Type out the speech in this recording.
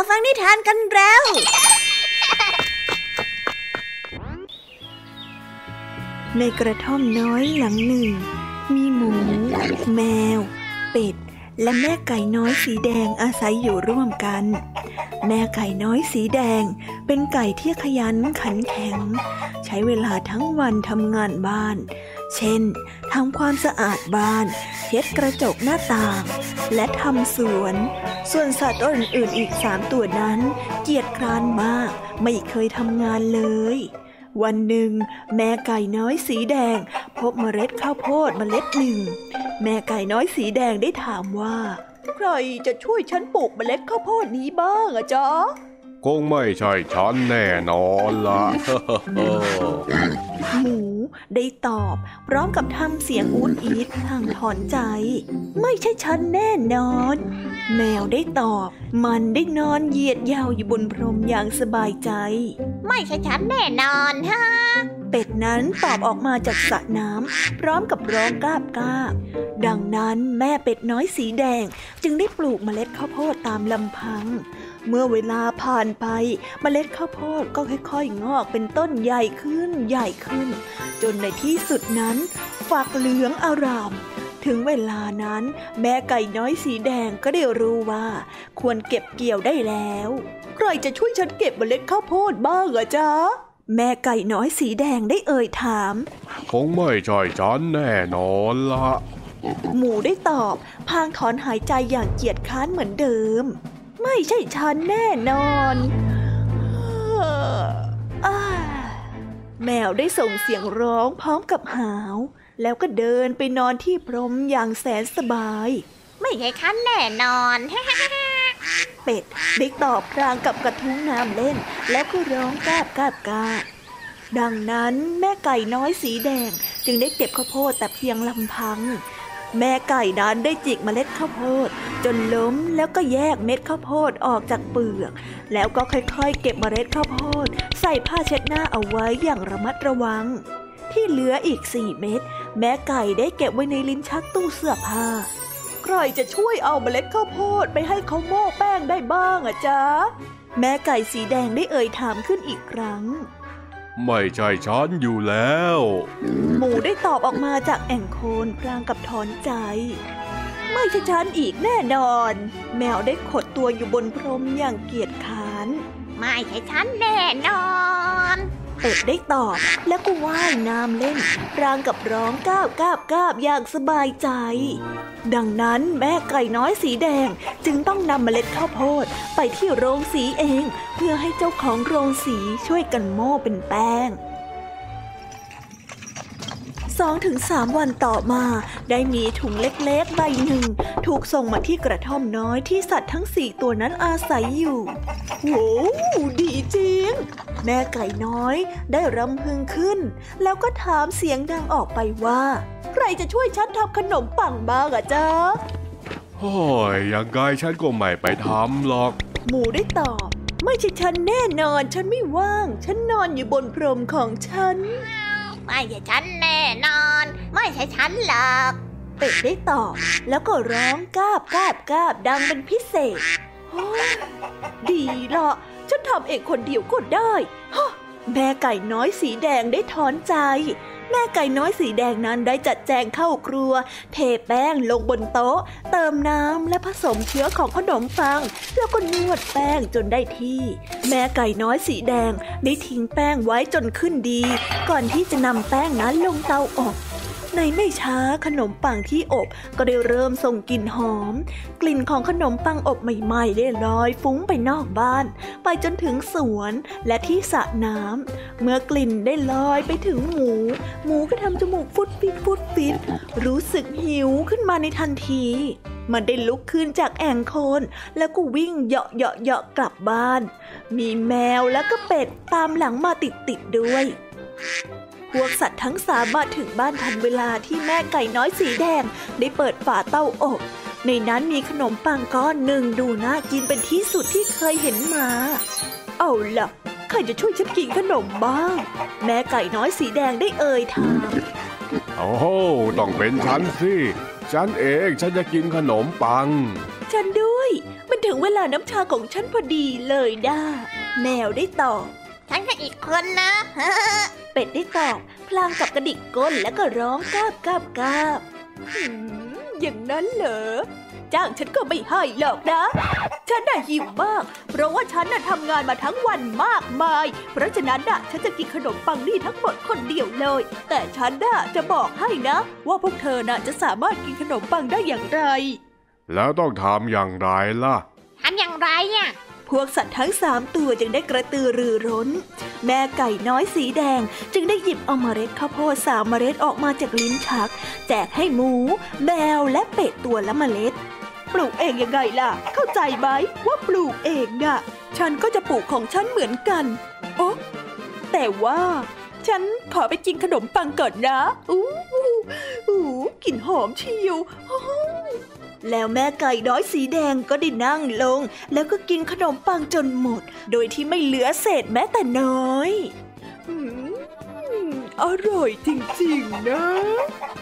ฟังนิทานกันแล้วในกระท่อมน้อยหลังหนึ่งมีหมูแมวเป็ดและแม่ไก่น้อยสีแดงอาศัยอยู่ร่วมกันแม่ไก่น้อยสีแดงเป็นไก่ที่ขยันขันแข็งใช้เวลาทั้งวันทำงานบ้านเช่นทำความสะอาดบ้านเช็ดกระจกหน้าต่างและทำสวนส่วนสัตว์ตัวอื่นๆอีก3 ตัวนั้นเกียจคร้านมากไม่เคยทำงานเลยวันหนึ่งแม่ไก่น้อยสีแดงพบเมล็ดข้าวโพดเมล็ดหนึ่งแม่ไก่น้อยสีแดงได้ถามว่าใครจะช่วยฉันปลูกเมล็ดข้าวโพดนี้บ้างอะจ๊ะคงไม่ใช่ฉันแน่นอนล่ะหมูได้ตอบพร้อมกับทำเสียงอูดอีดทางถอนใจไม่ใช่ฉันแน่นอนแมวได้ตอบมันได้นอนเหยียดยาวอยู่บนพรมอย่างสบายใจไม่ใช่ฉันแน่นอนฮะเป็ดนั้นตอบออกมาจากสระน้ำพร้อมกับร้องก้าบก้าบดังนั้นแม่เป็ดน้อยสีแดงจึงได้ปลูกเมล็ดข้าวโพดตามลำพังเมื่อเวลาผ่านไปเมล็ดข้าวโพดก็ค่อยๆงอกเป็นต้นใหญ่ขึ้นใหญ่ขึ้นจนในที่สุดนั้นฝักเหลืองอร่ามถึงเวลานั้นแม่ไก่น้อยสีแดงก็ได้รู้ว่าควรเก็บเกี่ยวได้แล้วใครจะช่วยฉันเก็บเมล็ดข้าวโพดบ้างอะจ๊ะแม่ไก่น้อยสีแดงได้เอ่ยถามคงไม่ใช่ฉันแน่นอนละหมูได้ตอบพลางถอนหายใจอย่างเกียจคร้านเหมือนเดิมไม่ใช่ฉันแน่นอนแมวได้ส่งเสียงร้องพร้อมกับหาวแล้วก็เดินไปนอนที่พรมอย่างแสนสบายไม่ใช่ฉันแน่นอนเป็ดได้ตอบพลางกับกระทุ้งน้ำเล่นแล้วก็ร้องก้าบก้าบก้าบดังนั้นแม่ไก่น้อยสีแดงจึงได้เก็บข้าวโพดแต่เพียงลำพังแม่ไก่นั้นได้จิกเมล็ดข้าวโพดจนล้มแล้วก็แยกเม็ดข้าวโพดออกจากเปลือกแล้วก็ค่อยๆเก็บเมล็ดข้าวโพดใส่ผ้าเช็ดหน้าเอาไว้อย่างระมัดระวังที่เหลืออีก4 เม็ดแม่ไก่ได้เก็บไว้ในลิ้นชักตู้เสื้อผ้าใครจะช่วยเอาเมล็ดข้าวโพดไปให้เขาโม่แป้งได้บ้างอะจ๊ะแม่ไก่สีแดงได้เอ่ยถามขึ้นอีกครั้งไม่ใช่ฉันอยู่แล้วหมูได้ตอบออกมาจากแอ่งโคลนพลางกับถอนใจไม่ใช่ฉันอีกแน่นอนแมวได้ขดตัวอยู่บนพรมอย่างเกียจคร้านไม่ใช่ฉันแน่นอนเป็ดได้ตอบแล้วก็ว่ายน้ำเล่นพลางกับร้องก้าบก้าบก้าบอย่างสบายใจดังนั้นแม่ไก่น้อยสีแดงจึงต้องนำเมล็ดข้าวโพดไปที่โรงสีเองเพื่อให้เจ้าของโรงสีช่วยกันโม่เป็นแป้ง2-3 วันต่อมาได้มีถุงเล็กๆใบหนึ่งถูกส่งมาที่กระท่อมน้อยที่สัตว์ทั้ง4 ตัวนั้นอาศัยอยู่โว้ดีจริงแม่ไก่น้อยได้รำพึงขึ้นแล้วก็ถามเสียงดังออกไปว่าใครจะช่วยฉันทำขนมปังบ้างอะจ๊ะโอ้ยยังไงฉันก็ไม่ไปทำหรอกหมูได้ตอบไม่ใช่ฉันแน่นอนฉันไม่ว่างฉันนอนอยู่บนพรมของฉันไม่ใช่ฉันแน่นอนไม่ใช่ฉันหรอกเป็ดได้ตอบแล้วก็ร้องก้าบก้าบก้าบดังเป็นพิเศษดีละฉันทำเองคนเดียวก็ได้แม่ไก่น้อยสีแดงได้ถอนใจแม่ไก่น้อยสีแดงนั้นได้จัดแจงเข้าครัวเทแป้งลงบนโต๊ะเติมน้ำและผสมเชื้อของขนมปังแล้วก็นวดแป้งจนได้ที่แม่ไก่น้อยสีแดงได้ทิ้งแป้งไว้จนขึ้นดีก่อนที่จะนำแป้งนั้นลงเตาอบในไม่ช้าขนมปังที่อบก็ได้เริ่มส่งกลิ่นหอมกลิ่นของขนมปังอบใหม่ๆได้ลอยฟุ้งไปนอกบ้านไปจนถึงสวนและที่สระน้ำเมื่อกลิ่นได้ลอยไปถึงหมูก็ทำจมูกฟุดฟิดฟุดฟิดรู้สึกหิวขึ้นมาในทันทีมันได้ลุกขึ้นจากแอ่งโคลนแล้วก็วิ่งเหาะกลับบ้านมีแมวและก็เป็ดตามหลังมาติดด้วยพวกสัตว์ทั้ง3มาถึงบ้านทันเวลาที่แม่ไก่น้อยสีแดงได้เปิดฝาเตาอบในนั้นมีขนมปังก้อนหนึ่งดูน่ากินเป็นที่สุดที่เคยเห็นมาเอาล่ะใครจะช่วยฉันกินขนมบ้างแม่ไก่น้อยสีแดงได้เอ่ยถามโอ้โหต้องเป็นฉันสิฉันเองฉันจะกินขนมปังฉันด้วยมันถึงเวลาน้ำชาของฉันพอดีเลยด้าแมวได้ตอบฉันก็อีกคนนะเป็ดได้ตอบพลางกับกระดิกก้นแล้วก็ร้องกาบกาบกาบอย่างนั้นเหรอจ้างฉันก็ไม่ให้หรอกนะฉันน่ะหิวมากเพราะว่าฉันน่ะทำงานมาทั้งวันมากมายเพราะฉะนั้นน่ะฉันจะกินขนมปังนี่ทั้งหมดคนเดียวเลยแต่ฉันน่ะจะบอกให้นะว่าพวกเธอน่ะจะสามารถกินขนมปังได้อย่างไรแล้วต้องทำอย่างไรล่ะทำอย่างไรอ่ะพวกสัตว์ทั้ง3ตัวจึงได้กระตือรือร้นแม่ไก่น้อยสีแดงจึงได้หยิบเอาเมล็ดข้าวโพด3เมล็ดออกมาจากลิ้นชักแจกให้หมูแมวและเป็ดตัวละเมล็ดปลูกเองยังไงล่ะเข้าใจไหมว่าปลูกเองน่ะฉันก็จะปลูกของฉันเหมือนกันโอ๊ะแต่ว่าฉันขอไปกินขนมปังก่อนนะกลิ่นหอมเชียวแล้วแม่ไก่น้อยสีแดงก็ได้นั่งลงแล้วก็กินขนมปังจนหมดโดยที่ไม่เหลือเศษแม้แต่น้อยอร่อยจริงๆนะ